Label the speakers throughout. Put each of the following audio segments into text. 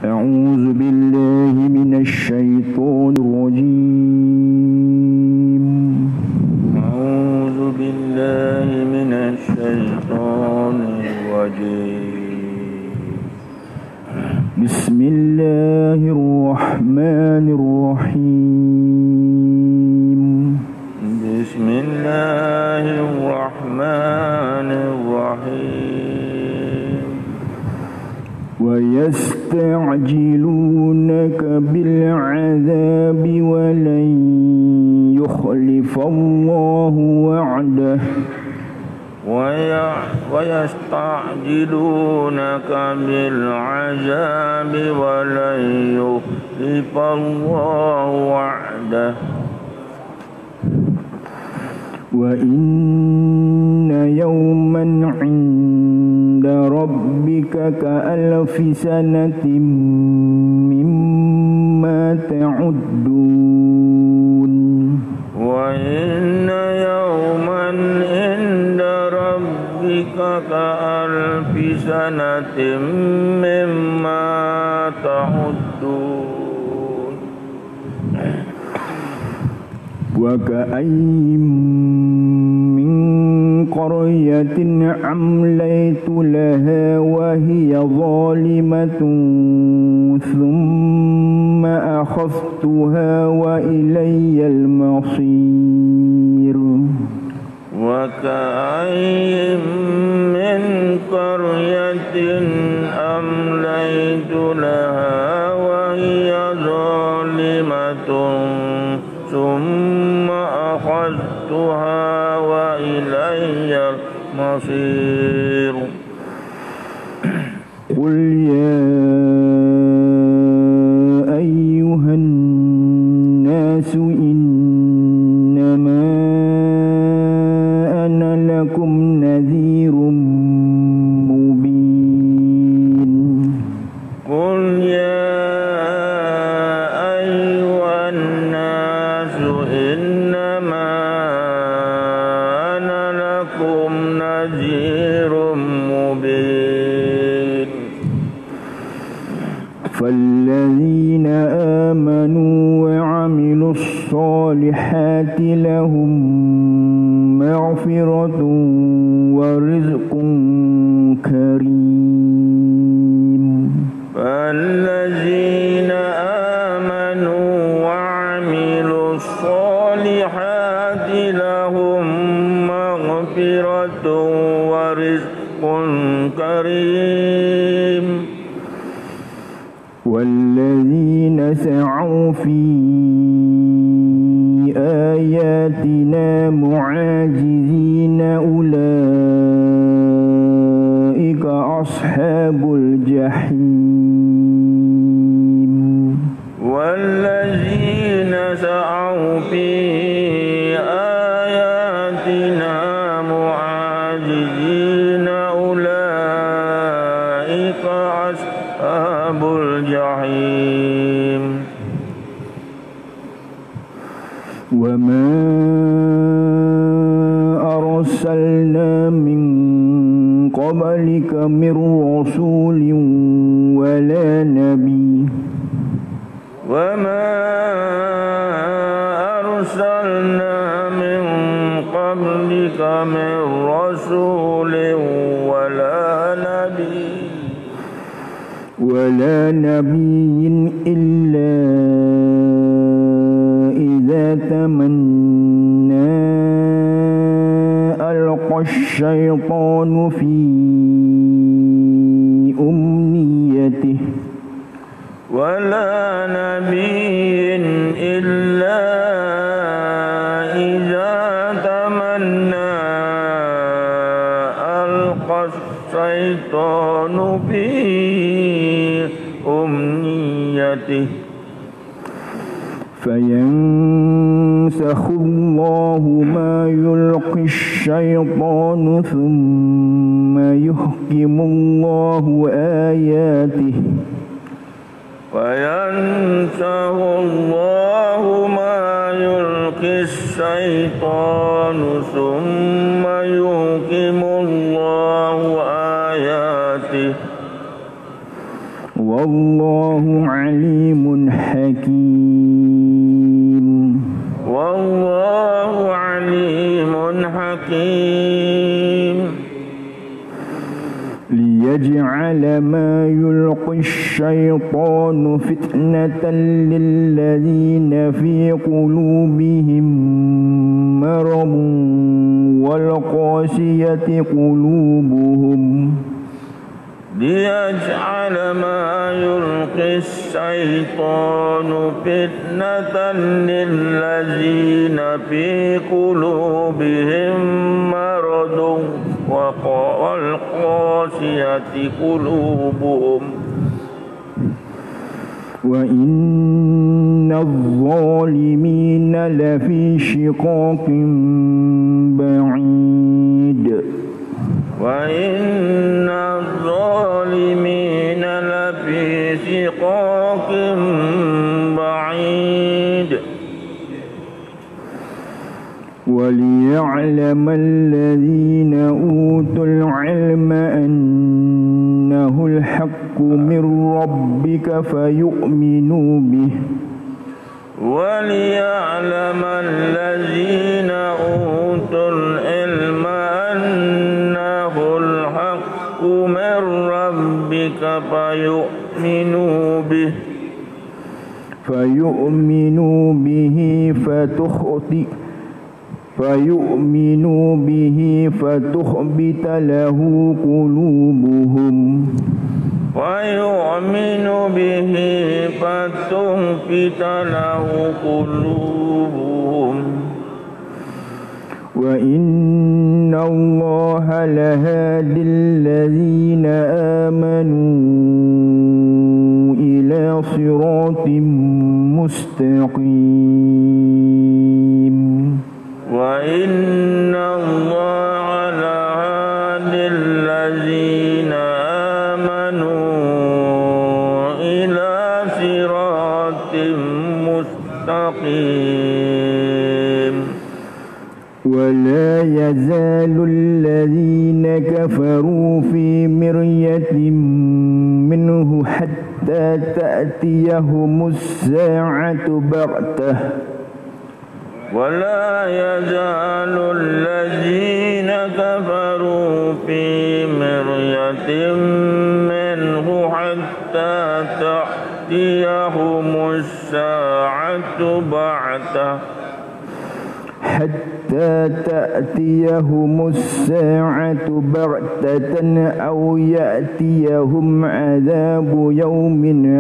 Speaker 1: أعوذ بالله من الشيطان الرجيم.
Speaker 2: أعوذ بالله من الشيطان الرجيم.
Speaker 1: بسم الله الرحمن الرحيم.
Speaker 2: بسم الله الرحمن الرحيم.
Speaker 1: ويستعجلونك بالعذاب ولن يخلف الله وعده.
Speaker 2: ويستعجلونك بالعذاب ولن يخلف الله وعده.
Speaker 1: وإن يوما عند ربك كألف سنة مما تعدون.
Speaker 2: وإن يوما عند ربك كألف سنة مما تعدون.
Speaker 1: وكأين من قرية أمليت لها وهي ظالمة ثم أخذتها وإلي المصير.
Speaker 2: وكأين من قرية أمليت لها وهي ظالمة ثم أخذتها وإلي المصير.
Speaker 1: قل يا أيها الناس إنما أنا لكم نذير مبين.
Speaker 2: قل يا أيها الناس إنما أنا لكم نذير مبين.
Speaker 1: فالذين آمنوا وعملوا الصالحات لهم مغفرة ورزق كريم.
Speaker 2: فالذين آمنوا وعملوا الصالحات لهم مغفرة ورزق كريم.
Speaker 1: والذين سعوا في آياتنا معاجزين أولئك أصحاب الجحيم.
Speaker 2: والذين سعوا في آياتنا معاجزين أولئك أصحاب الجحيم.
Speaker 1: وما أرسلنا من قبلك من رسول ولا نبي.
Speaker 2: وما أرسلنا من قبلك من رسول ولا نبي
Speaker 1: إلا إذا تمنى ألقى الشيطان في أمنيته.
Speaker 2: ولا نبي إلا إذا تمنى ألقى الشيطان في أمنيته.
Speaker 1: فينسخ الله ما يلقي الشيطان ثم يحكم الله آياته.
Speaker 2: فينسخ الله ما يلقي الشيطان ثم يحكم الله آياته.
Speaker 1: Wallahu alimun hakim.
Speaker 2: Wallahu alimun hakim.
Speaker 1: ليجعل ما يلقي الشيطان فتنة للذين في قلوبهم مرض والقاسية قلوبهم
Speaker 2: ليجعل ما يلقي الشيطان فتنة للذين في قلوبهم مرض والقاسية قلوبهم
Speaker 1: وإن الظالمين لفي شقاق بعيد
Speaker 2: وإن الظالمين لفي شقاق بعيد
Speaker 1: وليعلم الذين أوتوا العلم أنه الحق من ربك فيؤمنوا به
Speaker 2: وليعلم الذين أوتوا العلم أنه الحق من ربك
Speaker 1: فيؤمنوا به فتخبت له قلوبهم وإن الله لهادي الذين آمنوا إلى صراط مستقيم
Speaker 2: وإن الله لهادي الذين آمنوا إلى صراط مستقيم
Speaker 1: ولا يزال الذين كفروا في مرية منه حتى تأتيهم الساعة بغتة
Speaker 2: ولا يزال الذين كفروا في مرية منه حتى تأتيهم الساعة بغتة
Speaker 1: أو يأتيهم عذاب يوم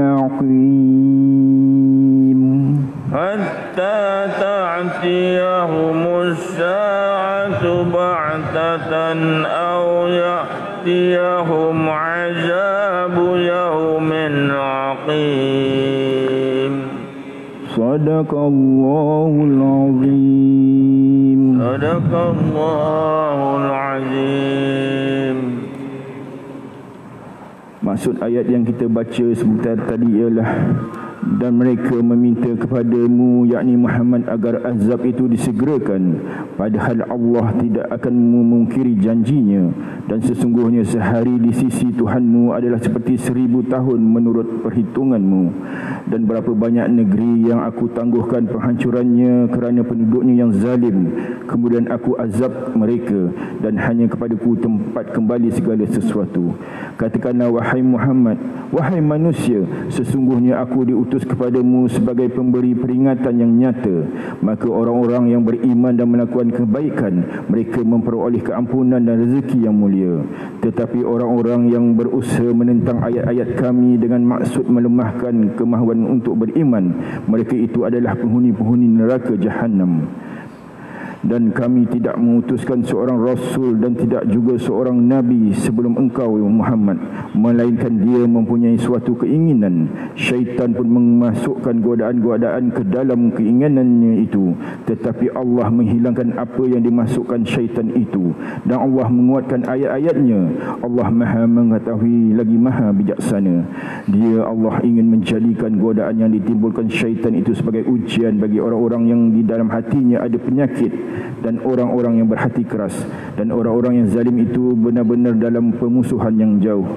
Speaker 1: عقيم
Speaker 2: حتى تأتيهم الساعة بغتة أو يأتيهم عذاب يوم عقيم
Speaker 1: صدق الله العظيم.
Speaker 2: صدق الله العظيم.
Speaker 1: Maksud ayat yang kita baca sebentar tadi ialah dan mereka meminta kepadamu yakni Muhammad agar azab itu disegerakan, padahal Allah tidak akan memungkiri janjinya, dan sesungguhnya sehari di sisi Tuhanmu adalah seperti 1000 tahun menurut perhitunganmu. Dan berapa banyak negeri yang aku tangguhkan penghancurannya kerana penduduknya yang zalim, kemudian aku azab mereka, dan hanya kepadaku tempat kembali segala sesuatu. Katakanlah wahai Muhammad, wahai manusia, sesungguhnya aku diutus kepadamu sebagai pemberi peringatan yang nyata. Maka orang-orang yang beriman dan melakukan kebaikan, mereka memperoleh keampunan dan rezeki yang mulia. Tetapi orang-orang yang berusaha menentang ayat-ayat kami dengan maksud melemahkan kemahuan untuk beriman, mereka itu adalah penghuni-penghuni neraka Jahannam. Dan kami tidak mengutuskan seorang Rasul dan tidak juga seorang Nabi sebelum engkau Muhammad, melainkan dia mempunyai suatu keinginan. Syaitan pun memasukkan godaan-godaan ke dalam keinginannya itu, tetapi Allah menghilangkan apa yang dimasukkan syaitan itu, dan Allah menguatkan ayat-ayatnya. Allah Maha mengetahui lagi Maha bijaksana. Dia Allah ingin menjadikan godaan yang ditimbulkan syaitan itu sebagai ujian bagi orang-orang yang di dalam hatinya ada penyakit, dan orang-orang yang berhati keras, dan orang-orang yang zalim itu benar-benar dalam pemusuhan yang jauh.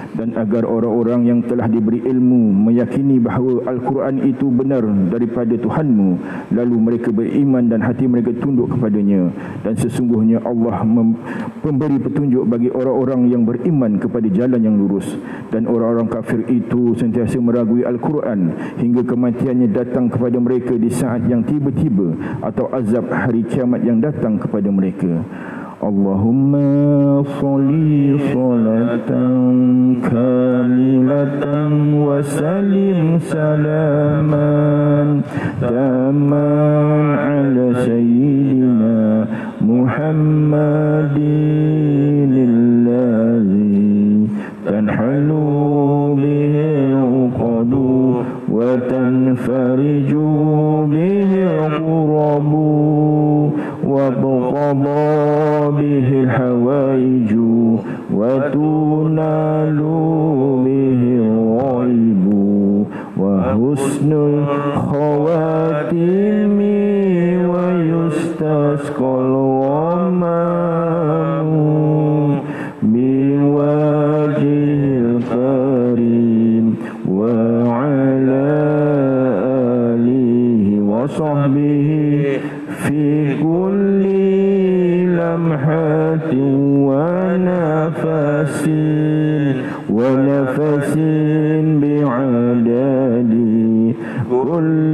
Speaker 1: dan agar orang-orang yang telah diberi ilmu meyakini bahawa Al-Quran itu benar daripada Tuhanmu, lalu mereka beriman dan hati mereka tunduk kepadanya. Dan sesungguhnya Allah memberi petunjuk bagi orang-orang yang beriman kepada jalan yang lurus. Dan orang-orang kafir itu sentiasa meragui Al-Quran hingga kematiannya datang kepada mereka di saat yang tiba-tiba atau azab hari kiamat yang datang kepada mereka. Allahumma salli salatan kamilatan wa sallim salaman taman ala sayyidina Muhammadin alladhi tanhalu bihi uqadu wa tanfariju bihi qurabu wa tuqada به الحوائج وتنال به الغيب وحسن الخواتم ويستسقى الغمام بوجه الكريم وعلى آله وصحبه في كل لمحة ونفس بعدد كل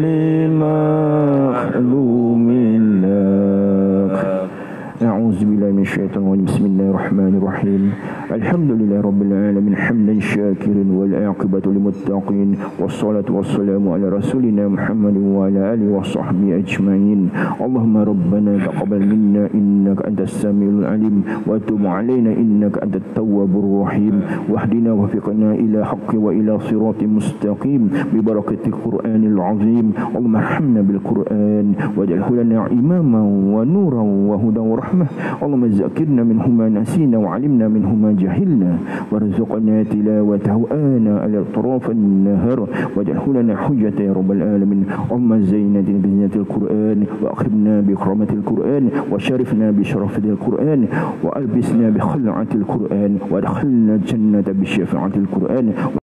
Speaker 1: مخلوم لك. أعوذ بالله من الشيطان الرجيم. بسم الله الرحمن الرحيم. الحمد لله رب العالمين حمدا شاكرا والعاقبة للمتقين والصلاة والسلام على رسولنا محمد وعلى آله وصحبه أجمعين. اللهم ربنا تقبل منا إنك أنت السميع العليم وتب علينا إنك أنت التواب الرحيم واهدنا وفقنا إلى حق وإلى صراط مستقيم ببركة القرآن العظيم. اللهم ارحمنا بالقرآن واجعله لنا إماما ونورا وهدى ورحمة. اللهم ذكرنا منه ما نسينا وعلمنا منه ما جهلنا وارزقنا تلاوته آناء الأطراف النهار واجعله لنا حجة يا رب العالمين. اللهم زينا بزينة القرآن وأكرمنا بكرامة القرآن وشرفنا بشرف القرآن وألبسنا بخلعة القرآن وادخلنا الجنة بشفاعة القرآن.